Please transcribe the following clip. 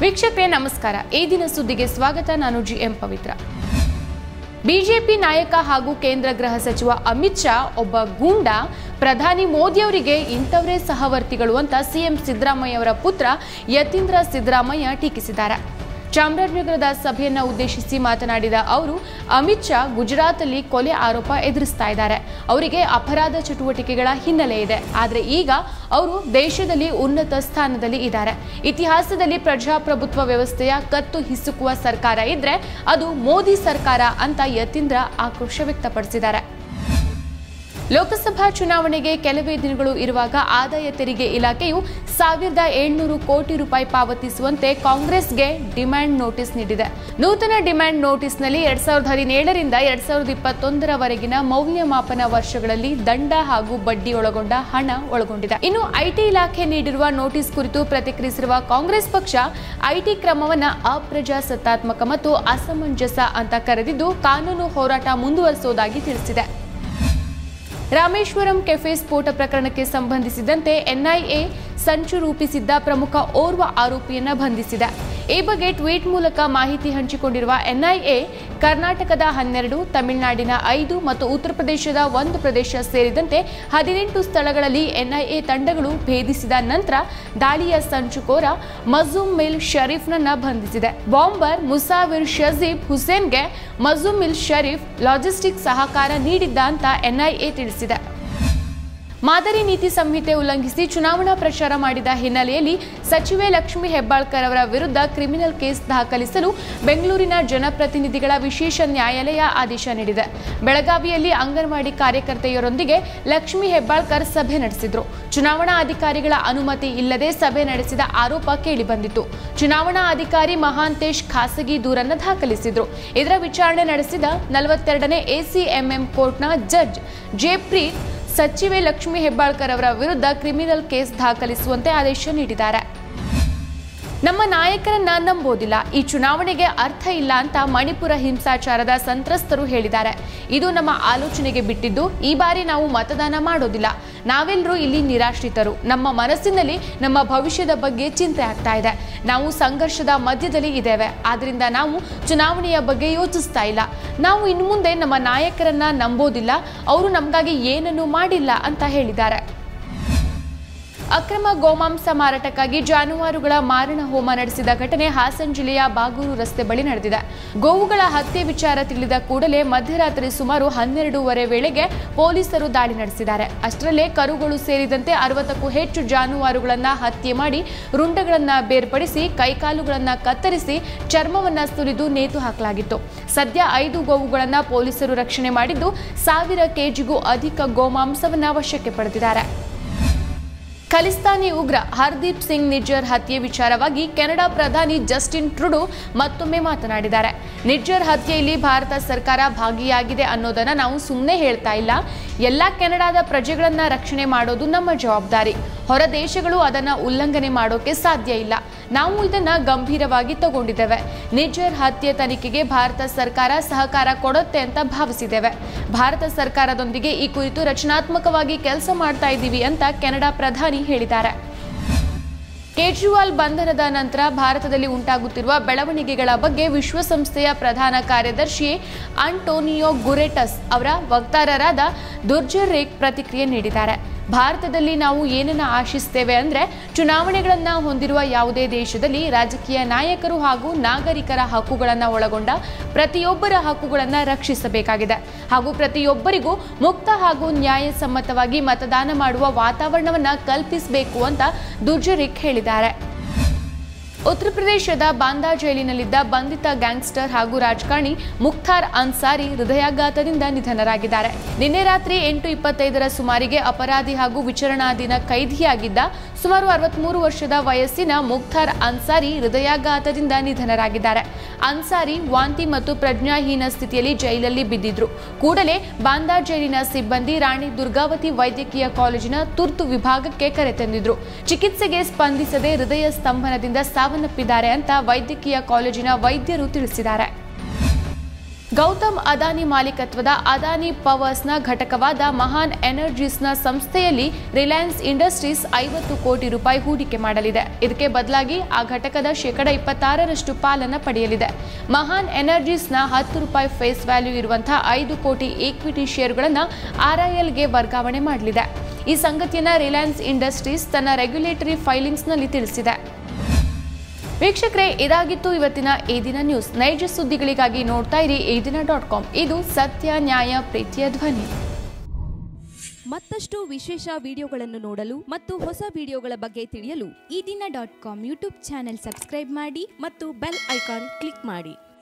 ವೀಕ್ಷಕರೇ ನಮಸ್ಕಾರ. ಈ ದಿನ ಸುದ್ದಿಗೆ ಸ್ವಾಗತ. ನಾನು ಜಿಎಂ ಪವಿತ್ರ. ಬಿಜೆಪಿ ನಾಯಕ ಹಾಗೂ ಕೇಂದ್ರ ಗೃಹ ಸಚಿವ ಅಮಿತ್ ಶಾ ಒಬ್ಬ ಗೂಂಡ ಪ್ರಧಾನಿ ಮೋದಿ ಅವರಿಗೆ ಇಂಥವರೇ ಸಹವರ್ತಿಗಳು ಅಂತ ಸಿಎಂ ಸಿದ್ದರಾಮಯ್ಯ ಅವರ ಪುತ್ರ ಯತೀಂದ್ರ ಸಿದ್ದರಾಮಯ್ಯ ಟೀಕಿಸಿದ್ದಾರೆ. ಚಾಮರಾಜನಗರದ ಸಭೆಯನ್ನ ಉದ್ದೇಶಿಸಿ ಮಾತನಾಡಿದ ಅವರು, ಅಮಿತ್ ಶಾ ಗುಜರಾತ್ನಲ್ಲಿ ಕೊಲೆ ಆರೋಪ ಎದುರಿಸ್ತಾ ಇದ್ದಾರೆ. ಅವರಿಗೆ ಅಪರಾಧ ಚಟುವಟಿಕೆಗಳ ಹಿನ್ನೆಲೆ ಇದೆ. ಆದರೆ ಈಗ ಅವರು ದೇಶದಲ್ಲಿ ಉನ್ನತ ಸ್ಥಾನದಲ್ಲಿ ಇದ್ದಾರೆ. ಇತಿಹಾಸದಲ್ಲಿ ಪ್ರಜಾಪ್ರಭುತ್ವ ವ್ಯವಸ್ಥೆಯ ಕತ್ತು ಹಿಸುಕುವ ಸರ್ಕಾರ ಇದ್ರೆ ಅದು ಮೋದಿ ಸರ್ಕಾರ ಅಂತ ಯತೀಂದ್ರ ಆಕ್ರೋಶ ವ್ಯಕ್ತಪಡಿಸಿದ್ದಾರೆ. ಲೋಕಸಭಾ ಚುನಾವಣೆಗೆ ಕೆಲವೇ ದಿನಗಳು ಇರುವಾಗ ಆದಾಯ ತೆರಿಗೆ ಇಲಾಖೆಯು 1700 ಕೋಟಿ ರೂಪಾಯಿ ಪಾವತಿಸುವಂತೆ ಕಾಂಗ್ರೆಸ್ಗೆ ಡಿಮ್ಯಾಂಡ್ ನೋಟಿಸ್ ನೀಡಿದೆ. ನೂತನ ಡಿಮ್ಯಾಂಡ್ ನೋಟಿಸ್ನಲ್ಲಿ 2017 ರಿಂದ 2021 ಮೌಲ್ಯಮಾಪನ ವರ್ಷಗಳಲ್ಲಿ ದಂಡ ಹಾಗೂ ಬಡ್ಡಿ ಒಳಗೊಂಡ ಹಣ ಒಳಗೊಂಡಿದೆ. ಇನ್ನು ಐಟಿ ಇಲಾಖೆ ನೀಡಿರುವ ನೋಟಿಸ್ ಕುರಿತು ಪ್ರತಿಕ್ರಿಯಿಸಿರುವ ಕಾಂಗ್ರೆಸ್ ಪಕ್ಷ ಐಟಿ ಕ್ರಮವನ್ನು ಅಪ್ರಜಾಸತ್ತಾತ್ಮಕ ಮತ್ತು ಅಸಮಂಜಸ ಅಂತ ಕರೆದಿದ್ದು ಕಾನೂನು ಹೋರಾಟ ಮುಂದುವರಿಸುವುದಾಗಿ ತಿಳಿಸಿದೆ. ರಾಮೇಶ್ವರಂ ಕೆಫೆ ಸ್ಫೋಟ ಪ್ರಕರಣಕ್ಕೆ ಸಂಬಂಧಿಸಿದಂತೆ ಎನ್ಐಎ ಸಂಚು ರೂಪಿಸಿದ್ದ ಪ್ರಮುಖ ಓರ್ವ ಆರೋಪಿಯನ್ನ ಬಂಧಿಸಿದೆ. ಈ ಬಗ್ಗೆ ಟ್ವೀಟ್ ಮೂಲಕ ಮಾಹಿತಿ ಹಂಚಿಕೊಂಡಿರುವ ಎನ್ಐಎ ಕರ್ನಾಟಕದ 12, ತಮಿಳುನಾಡಿನ 5 ಮತ್ತು ಉತ್ತರ ಪ್ರದೇಶದ 1 ಪ್ರದೇಶ ಸೇರಿದಂತೆ 18 ಸ್ಥಳಗಳಲ್ಲಿ ಎನ್ಐಎ ತಂಡಗಳು ಭೇದಿಸಿದ ನಂತರ ದಾಳಿಯ ಸಂಚುಕೋರ ಮಜುಮ್ಮಿಲ್ ಶರೀಫ್ನನ್ನ ಬಂಧಿಸಿದೆ. ಬಾಂಬರ್ ಮುಸಾವಿರ್ ಶಜೀಬ್ ಹುಸೇನ್ಗೆ ಮಜುಮ್ಮಿಲ್ ಶರೀಫ್ ಲಾಜಿಸ್ಟಿಕ್ ಸಹಕಾರ ನೀಡಿದ್ದ ಅಂತ ಎನ್ಐಎ ತಿಳಿಸಿದೆ. ಮಾದರಿ ನೀತಿ ಸಂಹಿತೆ ಉಲ್ಲಂಘಿಸಿ ಚುನಾವಣಾ ಪ್ರಚಾರ ಮಾಡಿದ ಹಿನ್ನೆಲೆಯಲ್ಲಿ ಸಚಿವೆ ಲಕ್ಷ್ಮಿ ಹೆಬ್ಬಾಳ್ಕರ್ ಅವರ ವಿರುದ್ಧ ಕ್ರಿಮಿನಲ್ ಕೇಸ್ ದಾಖಲಿಸಲು ಬೆಂಗಳೂರಿನ ಜನಪ್ರತಿನಿಧಿಗಳ ವಿಶೇಷ ನ್ಯಾಯಾಲಯ ಆದೇಶ ನೀಡಿದೆ. ಬೆಳಗಾವಿಯಲ್ಲಿ ಅಂಗನವಾಡಿ ಕಾರ್ಯಕರ್ತೆಯರೊಂದಿಗೆ ಲಕ್ಷ್ಮಿ ಹೆಬ್ಬಾಳ್ಕರ್ ಸಭೆ ನಡೆಸಿದ್ರು. ಚುನಾವಣಾ ಅಧಿಕಾರಿಗಳ ಅನುಮತಿ ಇಲ್ಲದೆ ಸಭೆ ನಡೆಸಿದ ಆರೋಪ ಕೇಳಿಬಂದಿತ್ತು. ಚುನಾವಣಾ ಅಧಿಕಾರಿ ಮಹಾಂತೇಶ್ ಖಾಸಗಿ ದೂರನ್ನು ದಾಖಲಿಸಿದ್ರು. ಇದರ ವಿಚಾರಣೆ ನಡೆಸಿದ 42ನೇ ಎಸಿಎಂಎಂ ಕೋರ್ಟ್ನ ಜಡ್ಜ್ ಜೆಪ್ರೀತ್ ಸಚಿವೆ ಲಕ್ಷ್ಮಿ ಹೆಬ್ಬಾಳ್ಕರ್ ಅವರ ವಿರುದ್ಧ ಕ್ರಿಮಿನಲ್ ಕೇಸ್ ದಾಖಲಿಸುವಂತೆ ಆದೇಶ ನೀಡಿದ್ದಾರೆ. ನಮ್ಮ ನಾಯಕರನ್ನ ನಂಬೋದಿಲ್ಲ, ಈ ಚುನಾವಣೆಗೆ ಅರ್ಥ ಇಲ್ಲ ಅಂತ ಮಣಿಪುರ ಹಿಂಸಾಚಾರದ ಸಂತ್ರಸ್ತರು ಹೇಳಿದ್ದಾರೆ. ಇದು ನಮ್ಮ ಆಲೋಚನೆಗೆ ಬಿಟ್ಟಿದ್ದು. ಈ ಬಾರಿ ನಾವು ಮತದಾನ ಮಾಡೋದಿಲ್ಲ. ನಾವೆಲ್ಲರೂ ಇಲ್ಲಿ ನಿರಾಶ್ರಿತರು. ನಮ್ಮ ಮನಸ್ಸಿನಲ್ಲಿ ನಮ್ಮ ಭವಿಷ್ಯದ ಬಗ್ಗೆ ಚಿಂತೆ ಆಗ್ತಾ ಇದೆ. ನಾವು ಸಂಘರ್ಷದ ಮಧ್ಯದಲ್ಲಿ ಇದ್ದೇವೆ. ಆದ್ರಿಂದ ನಾವು ಚುನಾವಣೆಯ ಬಗ್ಗೆ ಯೋಚಿಸ್ತಾ ಇಲ್ಲ. ನಾವು ಇನ್ನು ಮುಂದೆ ನಮ್ಮ ನಾಯಕರನ್ನ ನಂಬೋದಿಲ್ಲ. ಅವರು ನಮಗಾಗಿ ಏನನ್ನೂ ಮಾಡಿಲ್ಲ ಅಂತ ಹೇಳಿದ್ದಾರೆ. ಅಕ್ರಮ ಗೋಮಾಂಸ ಮಾರಾಟಕ್ಕಾಗಿ ಜಾನುವಾರುಗಳ ಮಾರಣ ಹೋಮ ನಡೆಸಿದ ಘಟನೆ ಹಾಸನ ಜಿಲ್ಲೆಯ ಬಾಗೂರು ರಸ್ತೆ ಬಳಿ ನಡೆದಿದೆ. ಗೋವುಗಳ ಹತ್ಯೆ ವಿಚಾರ ತಿಳಿದ ಕೂಡಲೇ ಮಧ್ಯರಾತ್ರಿ ಸುಮಾರು 12:30 ವೇಳೆಗೆ ಪೊಲೀಸರು ದಾಳಿ ನಡೆಸಿದ್ದಾರೆ. ಅಷ್ಟರಲ್ಲೇ ಕರುಗಳು ಸೇರಿದಂತೆ 60ಕ್ಕೂ ಹೆಚ್ಚು ಜಾನುವಾರುಗಳನ್ನ ಹತ್ಯೆ ಮಾಡಿ ರುಂಡಗಳನ್ನ ಬೇರ್ಪಡಿಸಿ ಕೈಕಾಲುಗಳನ್ನ ಕತ್ತರಿಸಿ ಚರ್ಮವನ್ನ ಸುಲಿದು ನೇತು ಹಾಕಲಾಗಿತ್ತು. ಸದ್ಯ 5 ಗೋವುಗಳನ್ನ ಪೊಲೀಸರು ರಕ್ಷಣೆ ಮಾಡಿದ್ದು 1000 ಕೆಜಿಗೂ ಅಧಿಕ ಗೋಮಾಂಸವನ್ನ ವಶಕ್ಕೆ ಪಡೆದಿದ್ದಾರೆ. ಖಲಿಸ್ತಾನಿ ಉಗ್ರ ಹರ್ದೀಪ್ ಸಿಂಗ್ ನಿಜ್ಜರ್ ಹತ್ಯೆ ವಿಚಾರವಾಗಿ ಕೆನಡಾ ಪ್ರಧಾನಿ ಜಸ್ಟಿನ್ ಟ್ರುಡೋ ಮತ್ತೊಮ್ಮೆ ಮಾತನಾಡಿದ್ದಾರೆ. ನಿಜ್ಜರ್ ಹತ್ಯೆಯಲ್ಲಿ ಭಾರತ ಸರ್ಕಾರ ಭಾಗಿಯಾಗಿದೆ ಅನ್ನೋದನ್ನ ನಾವು ಸುಮ್ಮನೆ ಹೇಳ್ತಾ ಇಲ್ಲ. ಎಲ್ಲ ಕೆನಡಾದ ಪ್ರಜೆಗಳನ್ನ ರಕ್ಷಣೆ ಮಾಡೋದು ನಮ್ಮ ಜವಾಬ್ದಾರಿ. ಹೊರ ದೇಶಗಳು ಅದನ್ನ ಉಲ್ಲಂಘನೆ ಮಾಡೋಕೆ ಸಾಧ್ಯ ಇಲ್ಲ. ನಾವು ಇದನ್ನ ಗಂಭೀರವಾಗಿ ತಗೊಂಡಿದ್ದೇವೆ. ನಿಜ್ಜರ್ ಹತ್ಯೆ ತನಿಖೆಗೆ ಭಾರತ ಸರ್ಕಾರ ಸಹಕಾರ ಕೊಡುತ್ತೆ ಅಂತ ಭಾವಿಸಿದ್ದೇವೆ. ಭಾರತ ಸರ್ಕಾರದೊಂದಿಗೆ ಈ ಕುರಿತು ರಚನಾತ್ಮಕವಾಗಿ ಕೆಲಸ ಮಾಡ್ತಾ ಇದ್ದೀವಿ ಅಂತ ಕೆನಡಾ ಪ್ರಧಾನಿ ಹೇಳಿದ್ದಾರೆ. ಕೇಜ್ರಿವಾಲ್ ಬಂಧನದ ನಂತರ ಭಾರತದಲ್ಲಿ ಉಂಟಾಗುತ್ತಿರುವ ಬೆಳವಣಿಗೆಗಳ ಬಗ್ಗೆ ವಿಶ್ವಸಂಸ್ಥೆಯ ಪ್ರಧಾನ ಕಾರ್ಯದರ್ಶಿ ಆಂಟೋನಿಯೋ ಗುರೆಟಸ್ ಅವರ ವಕ್ತಾರರಾದ ದುರ್ಜರ್ ರೇಕ್ ಪ್ರತಿಕ್ರಿಯೆ ನೀಡಿದ್ದಾರೆ. ಭಾರತದಲ್ಲಿ ನಾವು ಏನನ್ನ ಆಶಿಸ್ತೇವೆ ಅಂದ್ರೆ ಚುನಾವಣೆಗಳನ್ನ ಹೊಂದಿರುವ ಯಾವುದೇ ದೇಶದಲ್ಲಿ ರಾಜಕೀಯ ನಾಯಕರು ಹಾಗೂ ನಾಗರಿಕರ ಹಕ್ಕುಗಳನ್ನು ಒಳಗೊಂಡ ಪ್ರತಿಯೊಬ್ಬರ ಹಕ್ಕುಗಳನ್ನು ರಕ್ಷಿಸಬೇಕಾಗಿದೆ ಹಾಗೂ ಪ್ರತಿಯೊಬ್ಬರಿಗೂ ಮುಕ್ತ ಹಾಗೂ ನ್ಯಾಯಸಮ್ಮತವಾಗಿ ಮತದಾನ ಮಾಡುವ ವಾತಾವರಣವನ್ನ ಕಲ್ಪಿಸಬೇಕು ಅಂತ ದುರ್ಜರಿಕ್ ಹೇಳಿದ್ದಾರೆ. ಉತ್ತರ ಪ್ರದೇಶದ ಬಾಂದಾ ಜೈಲಿನಲ್ಲಿದ್ದ ಬಂಧಿತ ಗ್ಯಾಂಗ್ಸ್ಟರ್ ಹಾಗೂ ರಾಜಕಾರಣಿ ಮುಖ್ತಾರ್ ಅನ್ಸಾರಿ ಹೃದಯಾಘಾತದಿಂದ ನಿಧನರಾಗಿದ್ದಾರೆ. ನಿನ್ನೆ ರಾತ್ರಿ 8:25 ಸುಮಾರಿಗೆ ಅಪರಾಧಿ ಹಾಗೂ ವಿಚಾರಣಾಧೀನ ಕೈದಿಯಾಗಿದ್ದ ಸುಮಾರು 63 ವರ್ಷದ ವಯಸ್ಸಿನ ಮುಖ್ತಾರ್ ಅನ್ಸಾರಿ ಹೃದಯಾಘಾತದಿಂದ ನಿಧನರಾಗಿದ್ದಾರೆ. ಅನ್ಸಾರಿ ವಾಂತಿ ಮತ್ತು ಪ್ರಜ್ಞಾಹೀನ ಸ್ಥಿತಿಯಲ್ಲಿ ಜೈಲಲ್ಲಿ ಬಿದ್ದಿದ್ರು. ಕೂಡಲೇ ಬಾಂದಾ ಜೈಲಿನ ಸಿಬ್ಬಂದಿ ರಾಣಿ ದುರ್ಗಾವತಿ ವೈದ್ಯಕೀಯ ಕಾಲೇಜಿನ ತುರ್ತು ವಿಭಾಗಕ್ಕೆ ಕರೆತಂದಿದ್ರು. ಚಿಕಿತ್ಸೆಗೆ ಸ್ಪಂದಿಸದೆ ಹೃದಯ ಸ್ತಂಭನದಿಂದ ಸಾವನ್ನಪ್ಪಿದ್ದಾರೆ ಅಂತ ವೈದ್ಯಕೀಯ ಕಾಲೇಜಿನ ವೈದ್ಯರು ತಿಳಿಸಿದ್ದಾರೆ. ಗೌತಮ್ ಅದಾನಿ ಮಾಲೀಕತ್ವದ ಅದಾನಿ ಪವರ್ಸ್ನ ಘಟಕವಾದ ಮಹಾನ್ ಎನರ್ಜೀಸ್ನ ಸಂಸ್ಥೆಯಲ್ಲಿ ರಿಲಯನ್ಸ್ ಇಂಡಸ್ಟ್ರೀಸ್ 50 ಕೋಟಿ ರೂಪಾಯಿ ಹೂಡಿಕೆ ಮಾಡಲಿದೆ. ಇದಕ್ಕೆ ಬದಲಾಗಿ ಆ ಘಟಕದ ಶೇಕಡ 26ರಷ್ಟು ಪಾಲನ್ನು ಪಡೆಯಲಿದೆ. ಮಹಾನ್ ಎನರ್ಜೀಸ್ನ 10 ರೂಪಾಯಿ ಫೇಸ್ ವ್ಯಾಲ್ಯೂ ಇರುವಂತಹ 5 ಕೋಟಿ ಈಕ್ವಿಟಿ ಶೇರುಗಳನ್ನು RILಗೆ ವರ್ಗಾವಣೆ ಮಾಡಲಿದೆ. ಈ ಸಂಗತಿಯನ್ನು ರಿಲಯನ್ಸ್ ಇಂಡಸ್ಟ್ರೀಸ್ ತನ್ನ ರೆಗ್ಯುಲೇಟರಿ ಫೈಲಿಂಗ್ಸ್ನಲ್ಲಿ ತಿಳಿಸಿದೆ. ವೀಕ್ಷಕರೇ, ಇದಾಗಿತ್ತು ಇವತ್ತಿನ ಈ ದಿನ ನ್ಯೂಸ್. ನೈಜ ಸುದ್ದಿಗಳಿಗಾಗಿ ನೋಡ್ತಾ ಇರಿ eDina.com. ಇದು ಸತ್ಯ, ನ್ಯಾಯ, ಪ್ರೀತಿಯ ಧ್ವನಿ. ಮತ್ತಷ್ಟು ವಿಶೇಷ ವಿಡಿಯೋಗಳನ್ನು ನೋಡಲು ಮತ್ತು ಹೊಸ ವಿಡಿಯೋಗಳ ಬಗ್ಗೆ ತಿಳಿಯಲು eDina.com ಯೂಟ್ಯೂಬ್ ಚಾನೆಲ್ ಸಬ್ಸ್ಕ್ರೈಬ್ ಮಾಡಿ ಮತ್ತು ಬೆಲ್ ಐಕಾನ್ ಕ್ಲಿಕ್ ಮಾಡಿ.